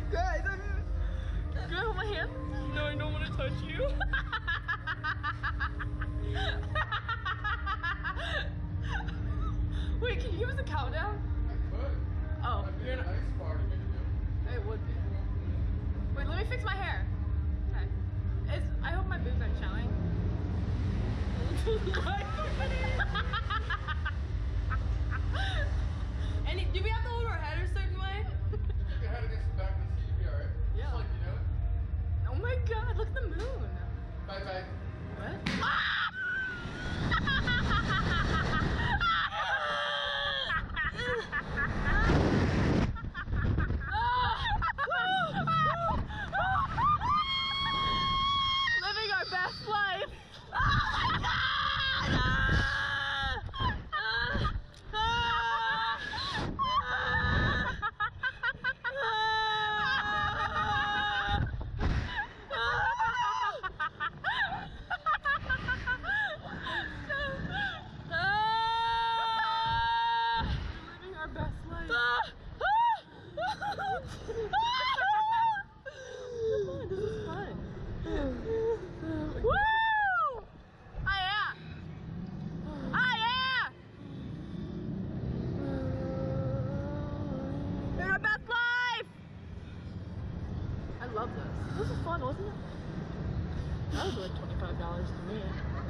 Guys, can I hold my hand? No, I don't want to touch you. Wait, can you give us a countdown? I could. Oh, That'd be you're a not. nice bar to get to. It would be. Wait, let me fix my hair. Okay. I hope my boobs aren't showing. And do we have to hold our head a certain way? Keep your head against the back of the seat, you'll be alright. Yeah. Just like you know it. Oh my god, look at the moon. Bye bye. What? Ah! Living our best life. Oh my god! Living our best life. This is fun. Woo! Oh yeah! Oh yeah! Living our best life! I love this. This was fun, wasn't it? That was like $25 to me.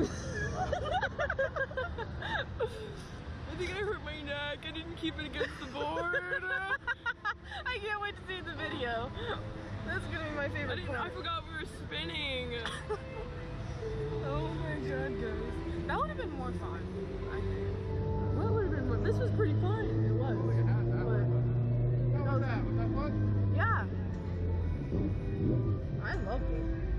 I think I hurt my neck. I didn't keep it against the board. I can't wait to see the video. That's gonna be my favorite part. I forgot we were spinning. Oh my god, guys. That would have been more fun, I think. What would have been more? This was pretty fun. It was. Look at that. That But- was that. Was that fun? Yeah. I love it.